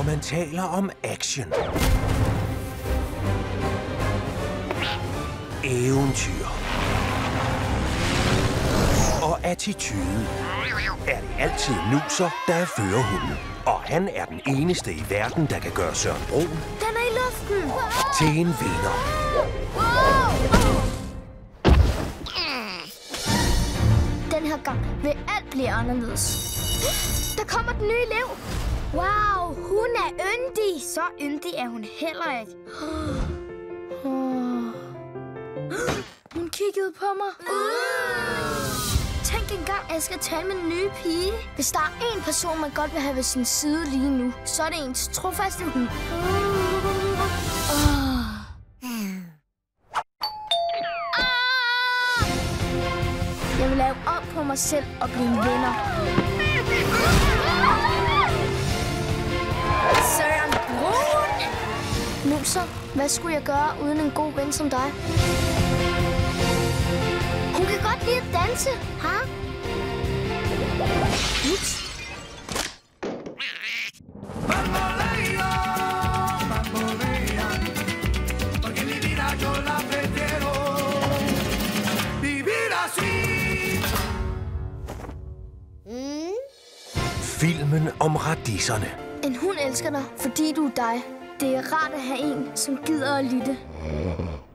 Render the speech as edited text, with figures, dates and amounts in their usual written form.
man taler om action, eventyr og attitude, er det altid Nuser, der er førerhunden. Og han er den eneste i verden, der kan gøre Søren Brun Den er i luften! til en vinder. Den her gang vil alt blive anderledes. Der kommer den nye elev. Wow, hun er yndig. Så yndig er hun heller ikke. Hun kiggede på mig. Tænk engang, at jeg skal tale med den nye pige. Hvis der er en person, man godt vil have ved sin side lige nu, så er det ens trofaste hund. Jeg vil lave om på mig selv og blive en vinder. Søren Brun! Nuser, hvad skulle jeg gøre uden en god ven som dig? Hun kan godt lide at danse, ha? Ups. Filmen om radisserne. En hund elsker dig, fordi du er dig. Det er rart at have en, som gider at lytte.